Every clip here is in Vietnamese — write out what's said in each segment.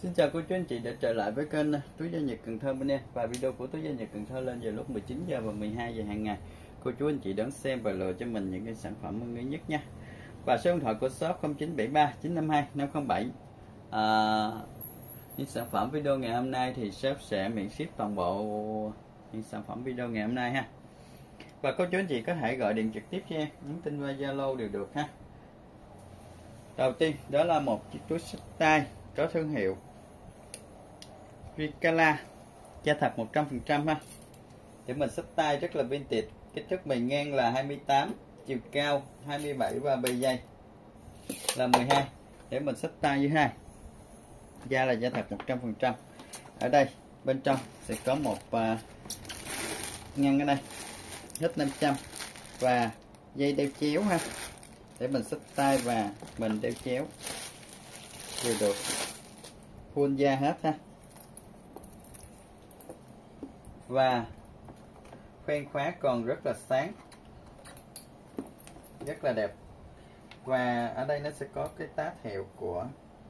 Xin chào cô chú anh chị đã trở lại với kênh Túi da Nhật Cần Thơ bên em. Và video của Túi da Nhật Cần Thơ lên vào lúc 19 giờ và 12 giờ hàng ngày. Cô chú anh chị đón xem và lựa cho mình những cái sản phẩm ưng ý nhất nha. Và số điện thoại của shop 0973 952 507. Những sản phẩm video ngày hôm nay thì shop sẽ miễn ship toàn bộ những sản phẩm video ngày hôm nay ha. Và cô chú anh chị có thể gọi điện trực tiếp cho em, nhắn tin qua Zalo đều được ha. Đầu tiên đó là một chiếc túi xách tay có thương hiệu Ricola, da thật 100% ha. Để mình xách tay rất là vintage, kích thước bề ngang là 28, chiều cao 27 và bề dày là 12. Để mình xách tay như hai. Da là da thật 100%. Ở đây bên trong sẽ có một ngăn ở đây hết 500 và dây đeo chéo ha. Để mình xách tay và mình đeo chéo đều được, full da hết ha. Và khoen khóa còn rất là sáng, rất là đẹp. Và ở đây nó sẽ có cái tá hiệu của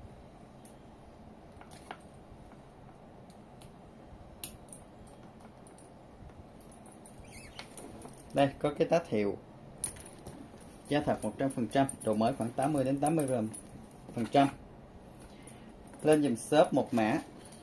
đây, có cái tá hiệu da thật 100%, độ mới khoảng 80 đến 80%. Lên dùm shop một mã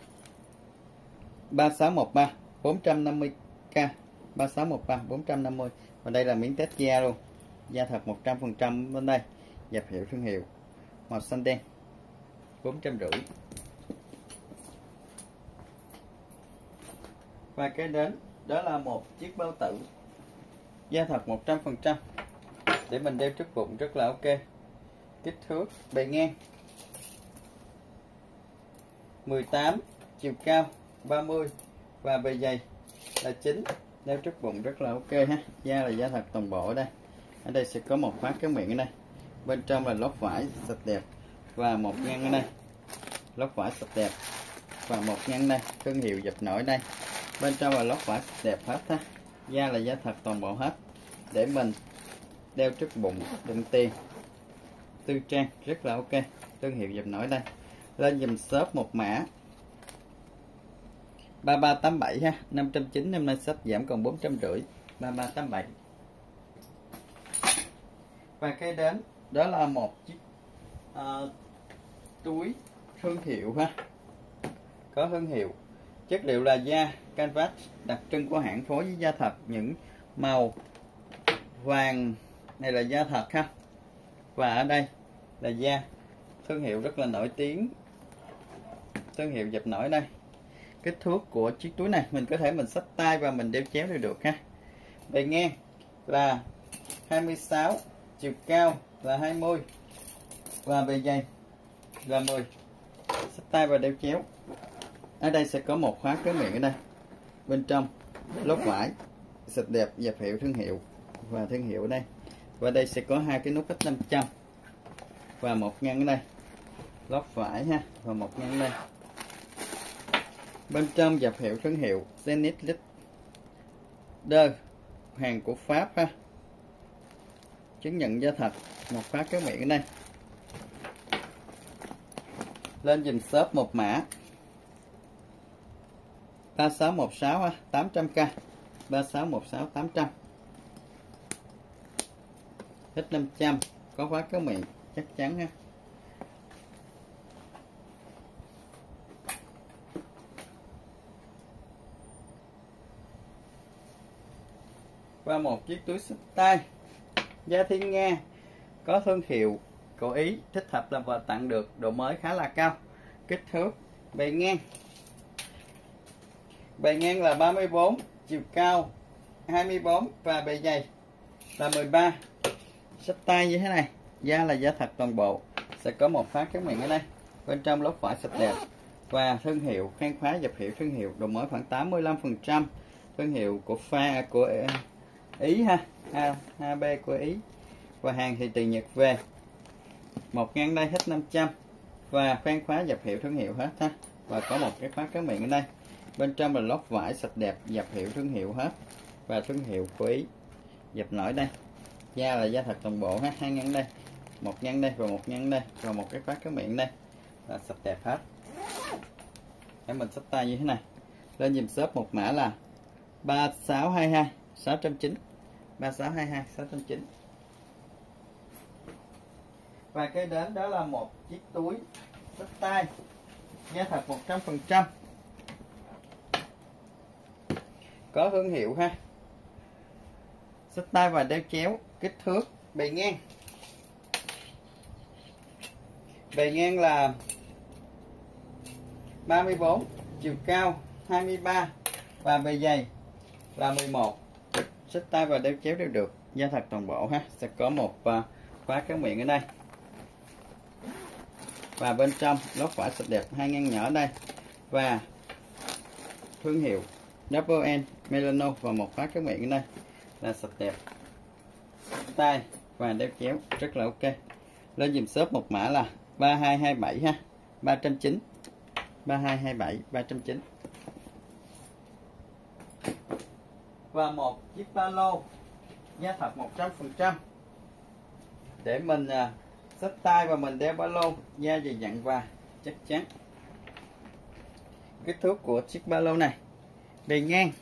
3613 450k, 3613 450. Và đây là miếng test da luôn, da thật 100% bên đây, dập hiệu thương hiệu, màu xanh đen, 450. Và cái đến đó là một chiếc bao tử da thật 100% để mình đeo trước bụng rất là ok. Kích thước bề ngang 18, chiều cao 30 và bề dày là 9. Đeo trước bụng rất là ok ha. Da là da thật toàn bộ ở đây. Ở đây sẽ có một khóa kéo miệng ở đây. Bên trong là lót vải sạch đẹp và một ngăn ở đây. Lót vải sạch đẹp và một ngăn đây, thương hiệu dập nổi đây. Bên trong là lót vải sạch đẹp hết ha. Da là da thật toàn bộ hết. Để mình đeo trước bụng, đựng tiền, tư trang rất là ok. Thương hiệu dập nổi đây. Lên dùm shop một mã 3387 ha, 590, hôm nay sách giảm còn 450, 3387. Và cái đến đó là một chiếc túi thương hiệu ha, có thương hiệu, chất liệu là da canvas đặc trưng của hãng, phối với da thật, những màu vàng này là da thật ha. Và ở đây là da, thương hiệu rất là nổi tiếng, thương hiệu dập nổi đây. Kích thước của chiếc túi này mình có thể mình xách tay và mình đeo chéo được ha. Bề ngang là 26, chiều cao là 20 và bề dày là 10. Xách tay và đeo chéo. Ở đây sẽ có một khóa kéo miệng ở đây. Bên trong lót vải sạch đẹp, dập hiệu thương hiệu và thương hiệu ở đây. Và đây sẽ có hai cái nút cách 500 và một ngăn ở đây. Lót vải ha, và một ngăn ở đây. Bên trong dập hiệu thương hiệu Zenith Leader, hàng của Pháp ha. Chứng nhận da thật, một khóa kéo miệng ở đây. Lên dùm shop một mã 3616 ha, 800k, 3616 800. Hết 500, có khóa kéo miệng chắc chắn ha. Và một chiếc túi xách tay da thiên nga, có thương hiệu của Ý, thích hợp làm quà tặng được, độ mới khá là cao. Kích thước bề ngang là 34, chiều cao 24 và bề dày là 13. Xách tay như thế này, da là da thật toàn bộ, sẽ có một khóa kéo miệng ở đây. Bên trong lót vải sạch đẹp và thương hiệu, khoen khóa dập hiệu thương hiệu, độ mới khoảng 85%, thương hiệu của Ý ha, HB của Ý. Và hàng thì từ Nhật về. Một ngăn đây hết 500 và khoen khóa dập hiệu thương hiệu hết ha. Và có một cái khóa kéo miệng ở đây. Bên trong là lót vải sạch đẹp, dập hiệu thương hiệu hết và thương hiệu của Ý, dập nổi đây. Da là da thật toàn bộ ha, hai ngăn đây, một ngăn đây và một ngăn đây và một cái khóa kéo miệng đây là sạch đẹp hết. để mình xách tay như thế này. Lên dùm shop một mã là 3622 690, 3622 690. Và cái đến đó là một chiếc túi xách tay da thật 100%, có thương hiệu ha, xách tay và đeo chéo, kích thước bề ngang là 34, chiều cao 23 và bề dày là 11. Xách tay và đeo chéo đều được, da thật toàn bộ ha. Sẽ có một khóa kéo miệng ở đây, và bên trong lót vải sạch đẹp, 2 ngăn nhỏ ở đây, và thương hiệu Double N Melano và một khóa kéo miệng ở đây là sạch đẹp. Tay và đeo chéo rất là ok. Lên dùm shop một mã là 3227 ha, 390, 3227 390. Và một chiếc ba lô da thật 100% để mình xách tay và mình đeo ba lô, da dày dặn và chắc chắn. Kích thước của chiếc ba lô này: bề ngang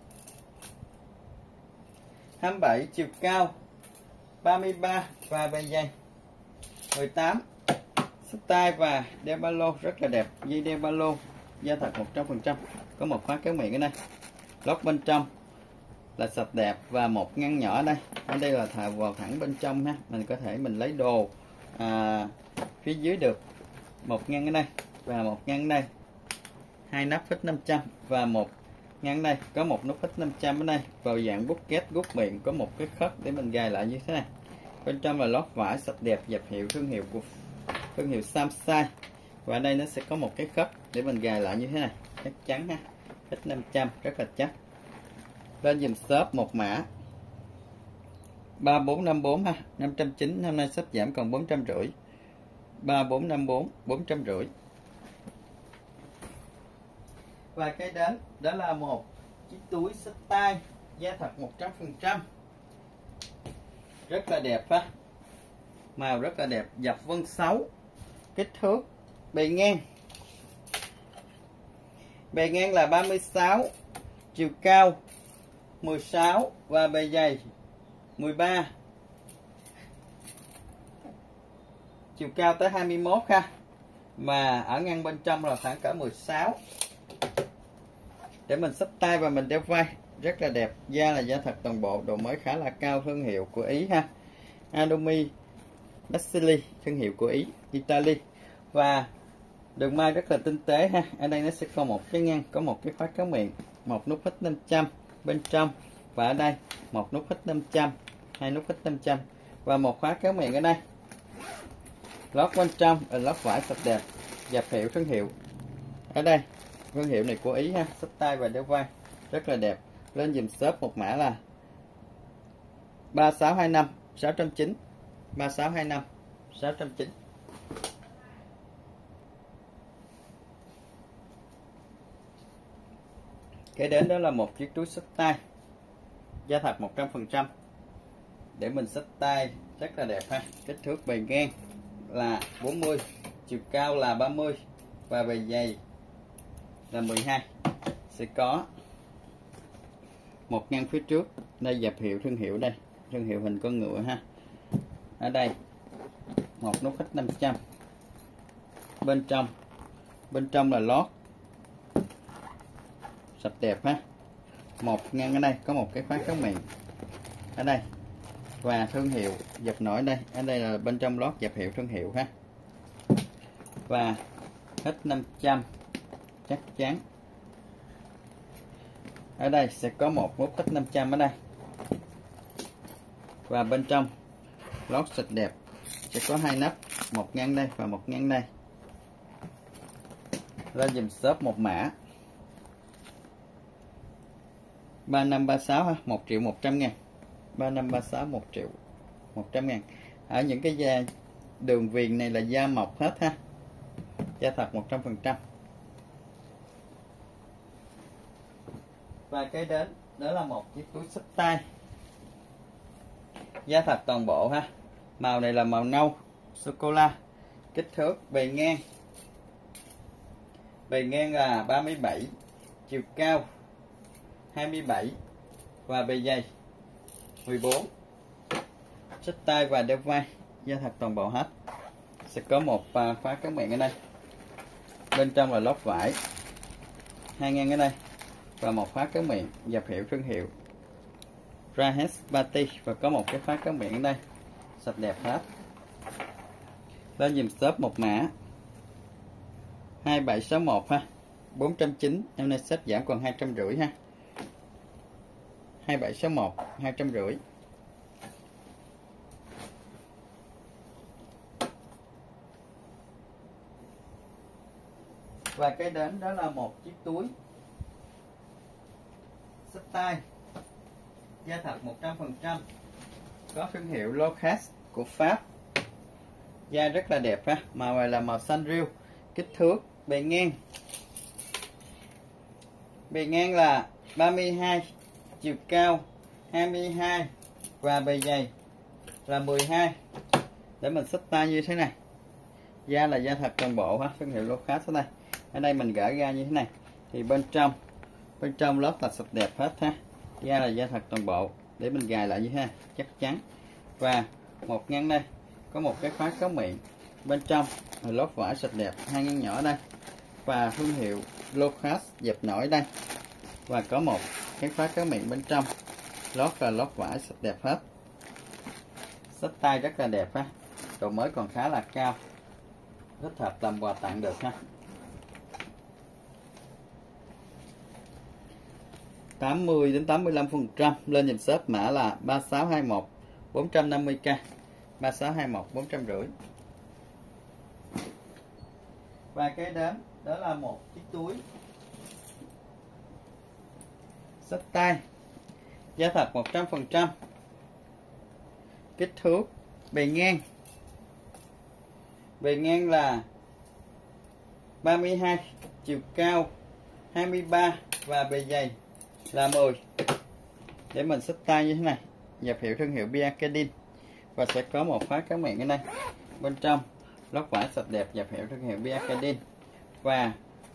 27, chiều cao 33 và bề dày 18. Xách tay và đeo ba lô rất là đẹp, dây đeo ba lô da thật 100%, có một khóa kéo miệng ở đây. Lót bên trong là sạch đẹp và một ngăn nhỏ ở đây. Ở đây là thả vào thẳng bên trong ha, mình có thể mình lấy đồ phía dưới được. Một ngăn ở đây và một ngăn ở đây, hai nắp phích 500 và một ngăn đây, có một nút phích 500 ở đây, vào dạng bucket gút miệng, có một cái khớp để mình gài lại như thế này. Bên trong là lót vải sạch đẹp, dập hiệu thương hiệu của thương hiệu Samsung, và ở đây nó sẽ có một cái khớp để mình gài lại như thế này, chắc chắn ha, phích 500 rất là chắc. Lên dùm shop một mã 3454 ha, 590, hôm nay shop giảm còn 450, 3454 450. Và cái đến đó là một chiếc túi xách tay da thật 100%, rất là đẹp ha, màu rất là đẹp, dập vân 6, kích thước bề ngang là 36, chiều cao 16 và bề dày 13, chiều cao tới 21 ha, mà ở ngăn bên trong là khoảng cỡ 16, để mình xách tay và mình đeo vai, rất là đẹp. Da là da thật toàn bộ, độ mới khá là cao, thương hiệu của Ý ha, Adomi Basili, thương hiệu của Ý, Italy, và đường may rất là tinh tế ha. Ở đây nó sẽ có một cái ngăn, có một cái khóa kéo miệng, một nút phích 500 bên trong, và ở đây một nút phích 500, hai nút phích 500 và một khóa kéo miệng ở đây. Lót bên trong là lót vải sạch đẹp, dập hiệu thương hiệu. Ở đây thương hiệu này của Ý ha, xách tay và đeo vai rất là đẹp. Lên dùm shop một mã là 3625 690, 3625 690. Kế đến đó là một chiếc túi xách tay da thật 100% để mình xách tay rất là đẹp ha. Kích thước bề ngang là 40, chiều cao là 30 và bề dày là 12. Sẽ có một ngăn phía trước, đây dập hiệu thương hiệu, đây thương hiệu hình con ngựa ha. Ở đây một nút phích 500 bên trong là lót sạch đẹp ha. Một ngăn ở đây, có một cái khóa kéo miệng ở đây, và thương hiệu dập nổi đây. Ở đây là bên trong lót dập hiệu thương hiệu ha, và hết 500 chắc chắn. Ở đây sẽ có một nút phích 500 ở đây, và bên trong lót sạch đẹp, sẽ có hai nắp, một ngăn đây và một ngăn đây. Lên dùm shop một mã 3536 ha, 1.100.000, 3536 1.100.000. Ở những cái da đường viền này là da mộc hết ha, da thật 100%. Và cái đến đó là một chiếc túi xách tay da thật toàn bộ ha, màu này là màu nâu sô cô la. Kích thước bề bề ngang là 37, chiều cao 27 và bề dày 14. Xách tay và đeo vai, da thật toàn bộ hết. Sẽ có một khóa kéo miệng ở đây, bên trong là lót vải, hai ngăn ở đây và một khóa kéo miệng dập hiệu thương hiệu Rahes Party, và có một cái khóa kéo miệng ở đây, sạch đẹp hết. Lên dùm shop một mã 2761 ha, 490, em nay shop giảm còn 250 ha. 2761 250. Và cái đến đó là một chiếc túi xách tay da thật 100%, có thương hiệu Locas của Pháp, da rất là đẹp ha. Màu này là màu xanh riêu. Kích thước bề ngang là 32, chiều cao 22 và bề dày là 12. Để mình xách tay như thế này, da là da thật toàn bộ ha, thương hiệu Locas ở đây. Ở đây mình gỡ ra như thế này thì bên trong lót là sạch đẹp hết ha. Da là da thật toàn bộ. Để mình gài lại như thế này chắc chắn. Và một ngăn đây có một cái khóa kéo miệng, bên trong là lót vải sạch đẹp, hai ngăn nhỏ ở đây và thương hiệu Locas dẹp nổi đây, và có một cái khóa kéo miệng bên trong, lót là lót vải sạch đẹp hết. Xách tay rất là đẹp ha, độ mới còn khá là cao, thích hợp làm quà tặng được ha. 80 đến 85%. Lên dùm shop mã là 3621 450k, 3621 450. Và cái đến đó là một chiếc túi xách tay da thật 100%, kích thước bề ngang là 32, chiều cao 23 và bề dày là 10. Để mình xách tay như thế này, dập hiệu thương hiệu Biacadin, và sẽ có một khóa kéo miệng ở đây, bên trong lót vải sạch đẹp dập hiệu thương hiệu Biacadin, và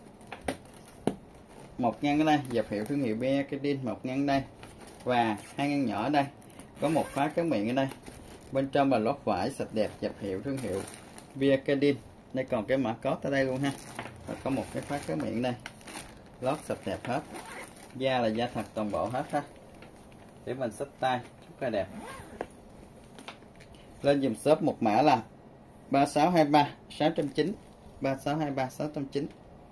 một ngăn ở đây dập hiệu thương hiệu Biacadin, một ngăn đây và hai ngăn nhỏ ở đây, có một khóa kéo miệng ở đây, bên trong là lót vải sạch đẹp dập hiệu thương hiệu Biacadin. Đây còn cái mã code ở đây luôn ha, và có một cái khóa kéo miệng đây, lót sạch đẹp hết, da là da thật toàn bộ hết ha. Để mình xách tay rất là đẹp. Lên dùm shop một mã là 3623 690, 3623 690.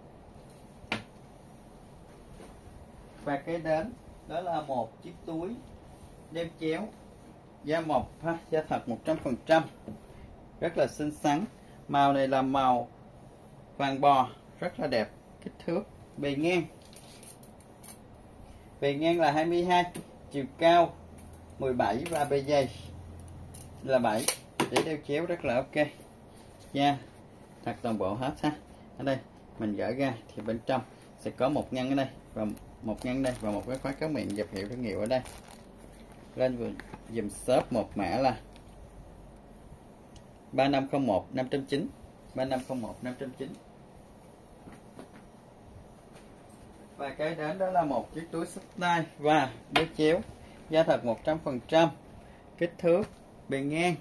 Và cái đến đó là một chiếc túi đeo chéo da mộc ha, da thật 100%, rất là xinh xắn. Màu này là màu vàng bò, rất là đẹp. Kích thước bề ngang là 22, chiều cao 17 và bề dày là 7. Để đeo chéo rất là ok. Da thật toàn bộ hết ha. Ở đây mình gỡ ra thì bên trong sẽ có một ngăn ở đây và một ngăn đây và một cái khóa kéo miệng dập hiệu thương hiệu ở đây. Lên dùm shop một mã là 3501 590, 3501 590. Và cái đến đó là một chiếc túi xách tay và đeo chéo da thật 100%, kích thước bề ngang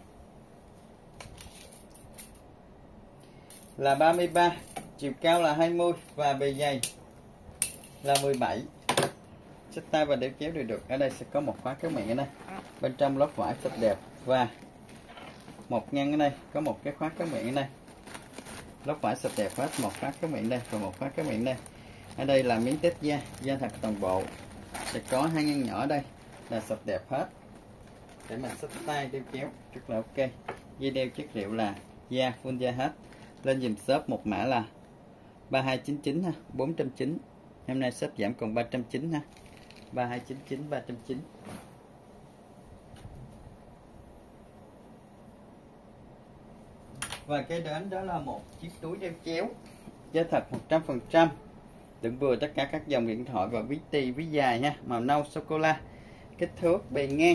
là 33, chiều cao là 20 và bề dày là 17. Xách tay và đeo chéo đều được. Ở đây sẽ có một khóa kéo miệng ở đây, bên trong lót vải sạch đẹp và một ngăn ở đây, có một cái khóa kéo miệng ở đây, lót vải sạch đẹp hết, một khóa kéo miệng đây và một khóa kéo miệng đây. Ở đây là miếng test da, da thật toàn bộ, sẽ có hai ngăn nhỏ ở đây là sạch đẹp hết. Để mình xách tay đeo chéo rất là ok. Dây đeo chất liệu là da full da hết. Lên dùm shop một mã là 3299 ha, 490. Hôm nay shop giảm còn 390 ha, 3299 390. Và cái đến đó là một chiếc túi đeo chéo da thật 100%, đựng vừa tất cả các dòng điện thoại và ví tì ví dài nha, màu nâu sô cô la. Kích thước bề ngang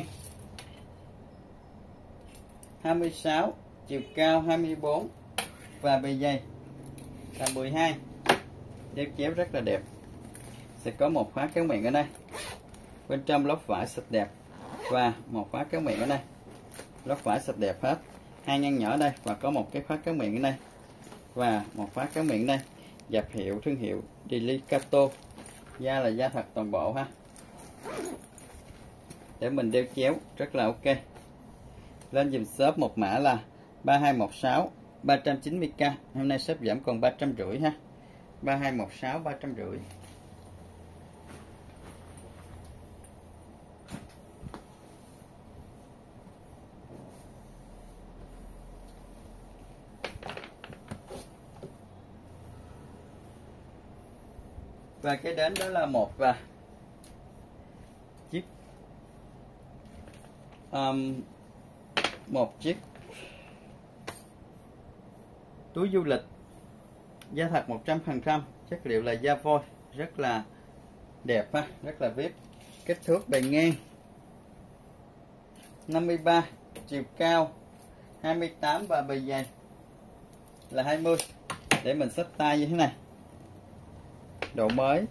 26, chiều cao 24 và bề dày là 12. đeo chéo rất là đẹp. Sẽ có một khóa kéo miệng ở đây, bên trong lót vải sạch đẹp, và một khóa kéo miệng ở đây, lót vải sạch đẹp hết. Hai ngăn nhỏ ở đây và có một cái khóa kéo miệng ở đây và một khóa kéo miệng ở đây. Dập hiệu thương hiệu Delicato, da là da thật toàn bộ ha, để mình đeo chéo rất là ok. Lên dùm shop một mã là 3216 390k, hôm nay shop giảm còn 350 ha. 3216 350. Và cái đến đó là một chiếc túi du lịch da thật 100%, chất liệu là da voi, rất là đẹp ha, rất là vip. Kích thước bề ngang 53, chiều cao 28 và bề dày là 20. Để mình xách tay như thế này. Độ mới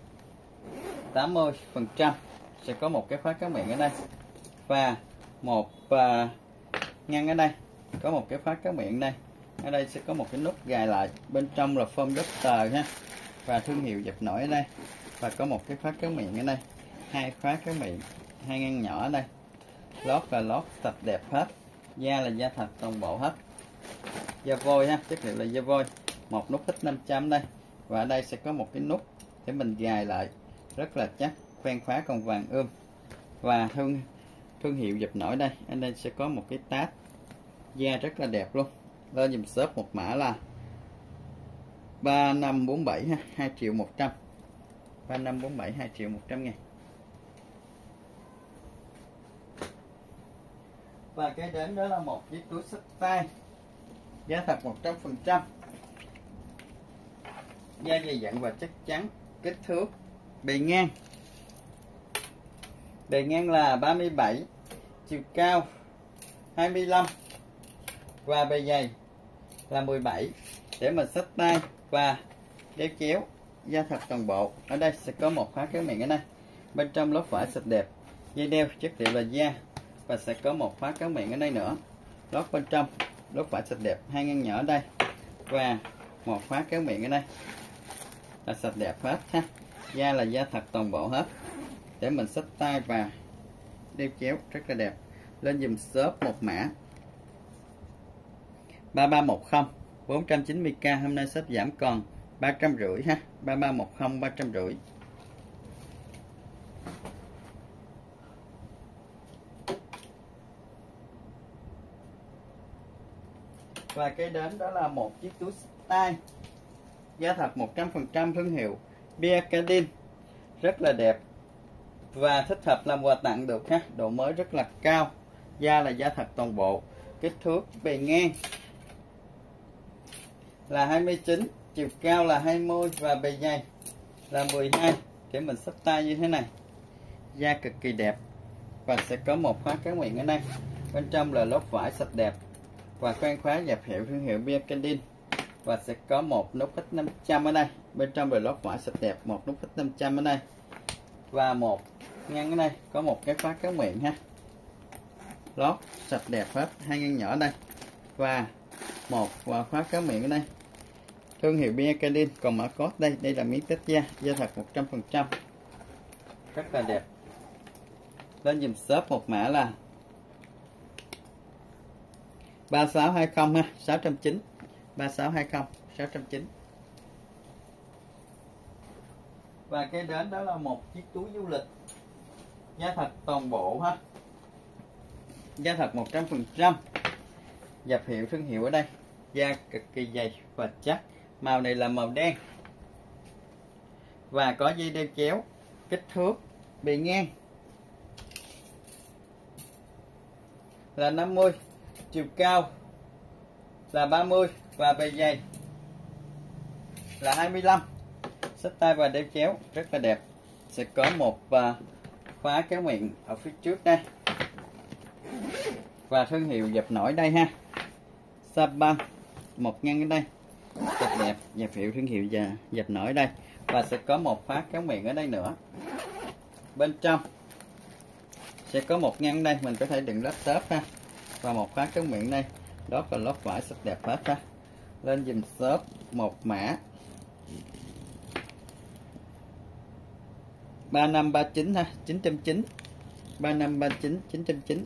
80%. Sẽ có một cái khóa kéo miệng ở đây và một ngăn ở đây, có một cái khóa kéo miệng đây. Ở đây sẽ có một cái nút gài lại, bên trong là foam doctor ha, và thương hiệu dập nổi ở đây, và có một cái khóa kéo miệng ở đây, hai khóa kéo miệng, hai ngăn nhỏ ở đây. Lót là lót sạch đẹp hết, da là da thật toàn bộ hết, da voi ha, chất liệu là da voi. Một nút hít 500 đây, và ở đây sẽ có một cái nút để mình gài lại rất là chắc, khoen khóa còn vàng ươm. Và thương hiệu dập nổi đây, ở đây sẽ có một cái tag da rất là đẹp luôn. Lên dùm shop một mã là 3547 ha, 2.100.000, 3547 2.100.000. Và cái đến đó là một chiếc túi xách tay da thật 100%, da dày dặn và chắc chắn. Kích thước bề ngang là 37, chiều cao 25 và bề dày là 17. Để mình xách tay và đeo chéo da thật toàn bộ. Ở đây sẽ có một khóa kéo miệng ở đây, bên trong lót vải sạch đẹp, dây đeo chất liệu là da, và sẽ có một khóa kéo miệng ở đây nữa. Lót bên trong lót vải sạch đẹp, hai ngăn nhỏ ở đây và một khóa kéo miệng ở đây là sạch đẹp hết ha. Da là da thật toàn bộ hết. Để mình xách tay và đeo chéo rất là đẹp. Lên dùm shop một mã 3310 490k, hôm nay shop giảm còn 350 ha, 3310 350. Và cái đến đó là một chiếc túi tay da thật 100%, thương hiệu Biacadin, rất là đẹp và thích hợp làm quà tặng được ha. Độ mới rất là cao, da là da thật toàn bộ. Kích thước bề ngang là 29, chiều cao là 20 và bề dày là 12. Để mình xách tay như thế này, da cực kỳ đẹp, và sẽ có một khóa kéo miệng ở đây, bên trong là lót vải sạch đẹp và khoen khóa dập hiệu thương hiệu Biacadin, và sẽ có một nút hít 500 ở đây, bên trong là lót vải sạch đẹp, một nút hít 500 ở đây và một ngăn ở đây, có một cái khóa kéo miệng ha, lót sạch đẹp hết, hai ngăn nhỏ ở đây và một khóa kéo miệng ở đây. Thương hiệu Biacadin, còn mã code đây, đây là miếng tết da, da thật 100%, rất là đẹp. Lên dùm shop một mã là 3620 ha, 690, 3620 690. Và cái đến đó là một chiếc túi du lịch da thật toàn bộ ha, da thật 100%, dập hiệu thương hiệu ở đây, da cực kỳ dày và chắc. Màu này là màu đen và có dây đeo chéo. Kích thước bề ngang là 50, chiều cao là 30 và bề dày là 25. Xách tay và đeo chéo rất là đẹp. Sẽ có một khóa kéo miệng ở phía trước đây và thương hiệu dập nổi đây ha, Saban, một ngăn ở đây Rất đẹp, dập hiệu thương hiệu và dập nổi đây. Và sẽ có một khóa kéo miệng ở đây nữa. Bên trong sẽ có một ngăn đây, mình có thể đựng laptop ha. Và một khóa kéo miệng đây. Đó là lót vải sạch đẹp hết ha. Lên dùm shop một mã 3539 ha, 990. 3539 990.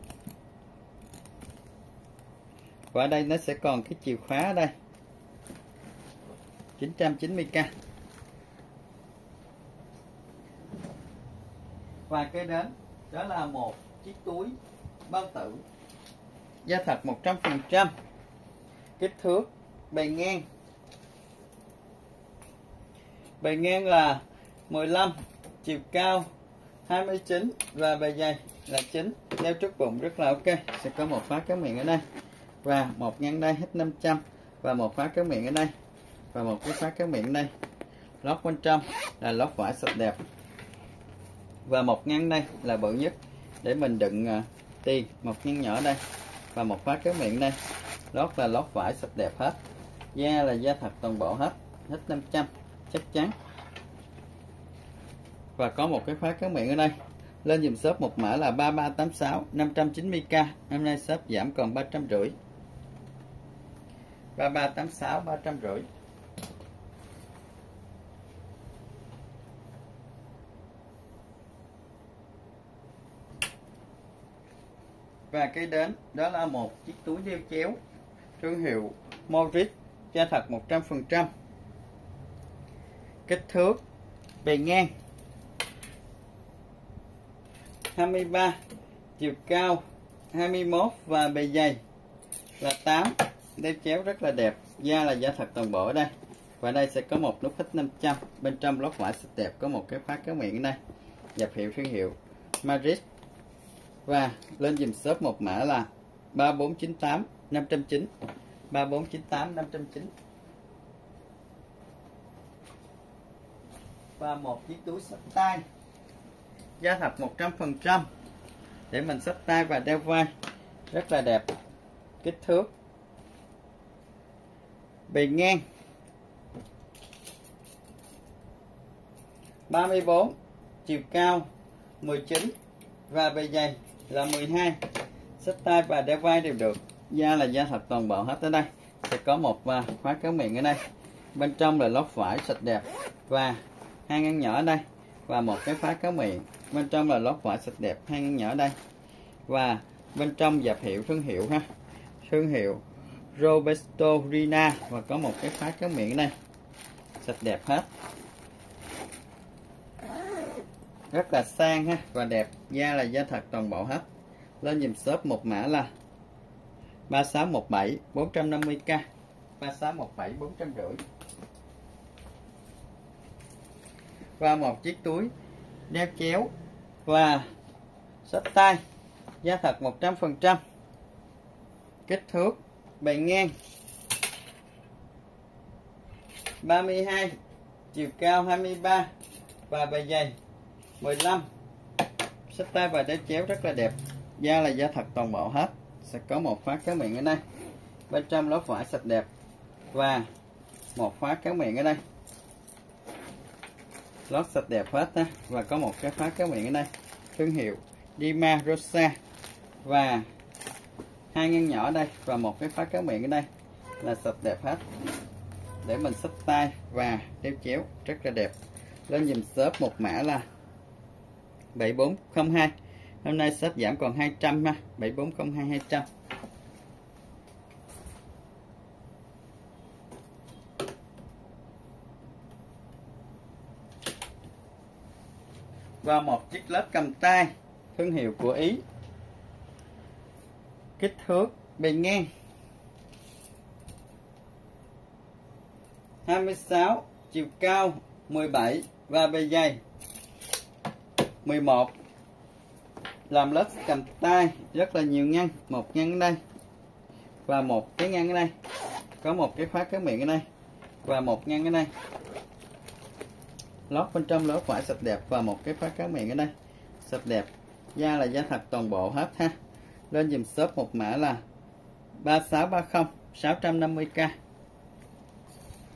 Và ở đây nó sẽ còn cái chìa khóa ở đây 990k. Và cái đến đó là một chiếc túi bao tử da thật 100%, kích thước bề ngang là 15, chiều cao 29 và bề dày là 9. Đeo trước bụng rất là ok. Sẽ có một khóa kéo miệng ở đây và một ngăn đây hết 500 và một khóa kéo miệng ở đây và một cái khóa kéo miệng ở đây. Lót bên trong là lót vải sạch đẹp và một ngăn đây là bự nhất để mình đựng tiền, một ngăn nhỏ đây và một khóa kéo miệng đây. Lót là lót vải sạch đẹp hết, da là da thật toàn bộ hết 500 chắc chắn. Và có một cái khóa kéo miệng ở đây. Lên dùm shop một mã là 3386 590k. Hôm nay shop giảm còn 350. 3386 350. Và cái đến đó là một chiếc túi đeo chéo thương hiệu Morris, da thật 100%, kích thước bề ngang 23, chiều cao 21 và bề dày là 8. Đeo chéo rất là đẹp, da là da thật toàn bộ ở đây. Và đây sẽ có một nút hít 500, bên trong lót vải sạch đẹp, có một cái khóa kéo miệng ở đây, dập hiệu thương hiệu Morris. Và lên dùm shop một mã là 3498 590. 3498 590. Và một chiếc túi xách tay da thật 100% để mình xách tay và đeo vai, rất là đẹp. Kích thước bề ngang 34, chiều cao 19 và bề dày là 12. Xách tay và đeo vai đều được, da là da thật toàn bộ hết. Ở đây sẽ có một khóa kéo miệng ở đây, bên trong là lót vải sạch đẹp và hai ngăn nhỏ ở đây và một cái khóa kéo miệng. Bên trong là lót vải sạch đẹp, hai ngăn nhỏ ở đây và bên trong dập hiệu thương hiệu ha, thương hiệu Roberto Rina. Và có một cái khóa kéo miệng ở đây sạch đẹp hết, rất là sang ha và đẹp, da là da thật toàn bộ hết. Lên dùm shop một mã là 3617 450k. 3617 450. Và một chiếc túi đeo chéo và xách tay da thật 100%, kích thước bề ngang 32, chiều cao 23 và bề dày 15. Xách tay và đeo chéo rất là đẹp, da là da thật toàn bộ hết. Sẽ có một khóa kéo miệng ở đây, bên trong lót vải sạch đẹp và một khóa kéo miệng ở đây, lót sạch đẹp hết ha. Và có một cái khóa kéo miệng ở đây thương hiệu Dima Rosa và hai ngăn nhỏ ở đây và một cái khóa kéo miệng ở đây là sạch đẹp hết để mình xách tay và đeo chéo, rất là đẹp. Lên dùm shop một mã là 7402. Hôm nay shop giảm còn 200 ha, 7402 200. Và một chiếc led cầm tay thương hiệu của Ý, kích thước bề ngang 26, chiều cao 17 và bề dày 11. Làm led cầm tay rất là nhiều ngăn, một ngăn ở đây và một cái ngăn ở đây, có một cái khóa kéo miệng ở đây và một ngăn ở đây. Lót bên trong lót vải sạch đẹp và một cái khóa kéo miệng ở đây sạch đẹp, da là da thật toàn bộ hết ha. Lên dùm shop một mã là 3630 650k.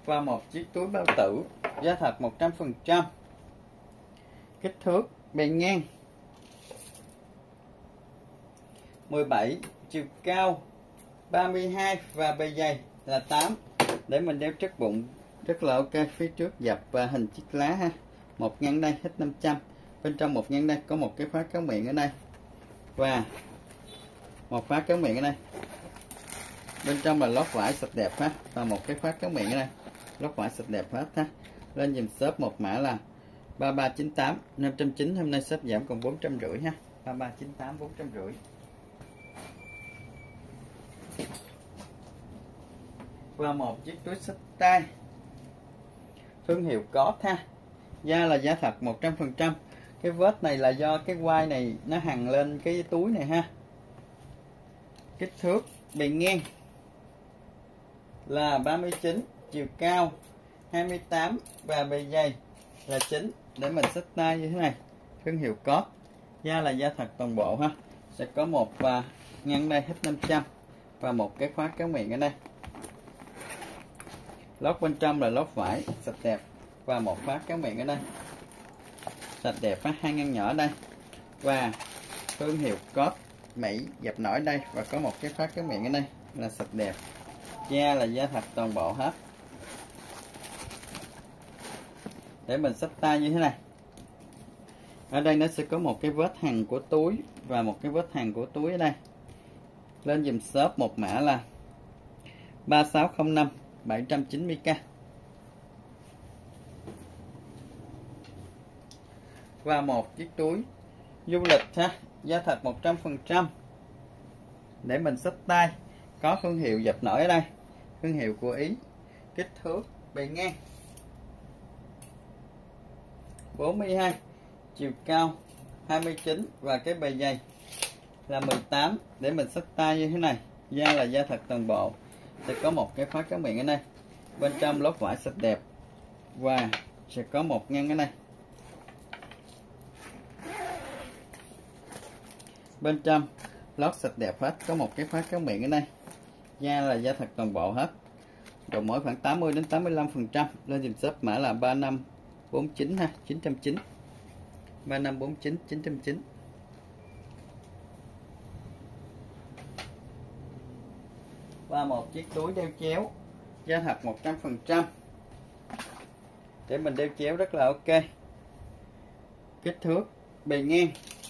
Và một chiếc túi bao tử da thật 100%, kích thước bề ngang 17, chiều cao 32 và bề dày là 8 để mình đeo trước bụng rất là ok. Phía trước dập và hình chiếc lá ha. Một ngăn đây hết 500. Bên trong một ngăn đây có một cái khóa kéo miệng ở đây và một khóa kéo miệng ở đây. Bên trong là lót vải sạch đẹp ha, và một cái khóa kéo miệng ở đây, lót vải sạch đẹp hết ha. Lên dùm shop một mã là 3398 590, hôm nay shop giảm còn 450 ha. 3398 450. Và một chiếc túi xách tay thương hiệu có ha, da là da thật 100%. Cái vết này là do cái quai này nó hằn lên cái túi này ha. Kích thước bề ngang là 39, chiều cao 28 và bề dày là 9 để mình xách tay như thế này. Thương hiệu có, da là da thật toàn bộ ha. Sẽ có một và ngăn đây hết 500 và một cái khóa kéo miệng ở đây. Lót bên trong là lót vải sạch đẹp và một khóa kéo miệng ở đây sạch đẹp ha. Hai ngăn nhỏ ở đây và thương hiệu có Mỹ dập nổi đây và có một cái khóa kéo miệng ở đây là sạch đẹp. Da là da thật toàn bộ hết để mình xách tay như thế này. Ở đây nó sẽ có một cái vết hằn của túi và một cái vết hằn của túi ở đây. Lên dùm shop một mã là 3605 790k. Và một chiếc túi du lịch ha, da thật 100% để mình xách tay, có thương hiệu dập nổi ở đây, thương hiệu của Ý. Kích thước bề ngang 42, chiều cao 29 và cái bề dày là 18 để mình xách tay như thế này. Da là da thật toàn bộ, sẽ có một cái khóa kéo miệng ở đây. Bên trong lót vải sạch đẹp và sẽ có một ngăn ở đây. Bên trong lót sạch đẹp hết, có một cái khóa kéo miệng ở đây. Da là da thật toàn bộ hết. Độ mỏi khoảng 80 đến 85%. Lên dùm shop mã là 3549 ha, 990. 3549 990. Và một chiếc túi đeo chéo da thật 100% để mình đeo chéo rất là ok. Kích thước bề ngang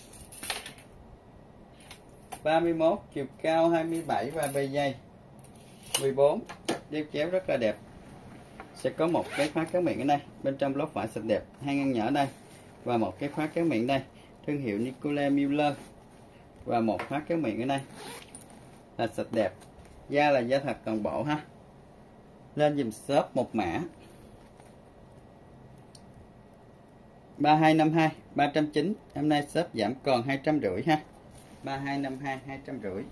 31, chiều cao 27 và bề dày 14, đeo chéo rất là đẹp. Sẽ có một cái khóa kéo miệng ở đây, bên trong lót vải sạch đẹp, hai ngăn nhỏ ở đây và một cái khóa kéo miệng đây, thương hiệu Nicola Müller và một khóa kéo miệng ở đây là sạch đẹp. Da là da thật toàn bộ ha. Lên dùm shop một mã 3252 390, hôm nay shop giảm còn 250 ha. 3252 250.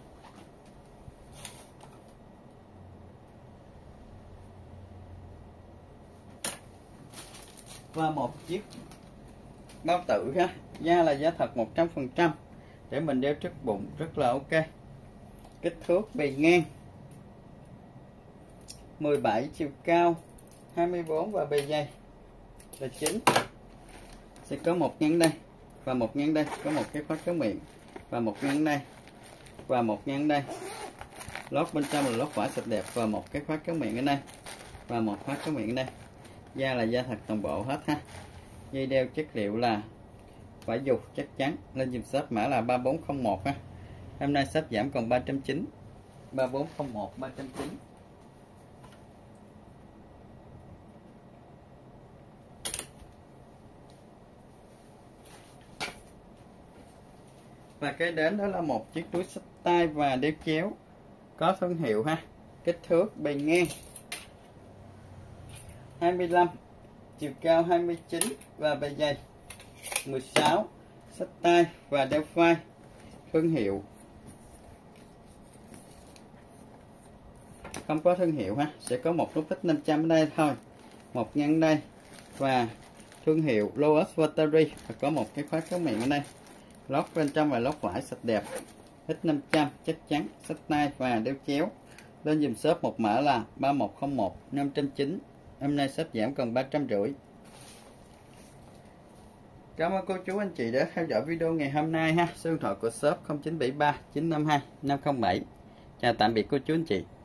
Và một chiếc bao tử ha, da là da thật 100% để mình đeo trước bụng rất là ok. Kích thước bề ngang 17, chiều cao 24 và bề dày là 9. Sẽ có một ngăn đây và một ngăn đây, có một cái khóa kéo miệng và một ngăn đây và một ngăn đây. Lót bên trong là lót vải sạch đẹp và một cái khóa kéo miệng ở đây và một khóa kéo miệng ở đây. Da là da thật toàn bộ hết ha. Dây đeo chất liệu là vải dục chắc chắn. Lên dùm shop mã là 3401 ha. Hôm nay shop giảm còn 390. 3401 390. Và cái đến đó là một chiếc túi xách tay và đeo chéo có thương hiệu ha. Kích thước bề ngang 25, chiều cao 29 và bề dày 16, xách tay và đeo vai, thương hiệu không có thương hiệu ha. Sẽ có một nút thích 500 ở đây thôi, một ngăn đây và thương hiệu Lotus Watery và có một cái khóa kéo miệng ở đây. Lót bên trong là lót vải sạch đẹp, hết 500 chắc chắn, xách tay và đeo chéo. Lên dùm shop một mã là 3101 590. Hôm nay shop giảm còn 350. Cảm ơn cô chú anh chị đã theo dõi video ngày hôm nay ha. Số điện thoại của shop 0973 952 507. Chào tạm biệt cô chú anh chị.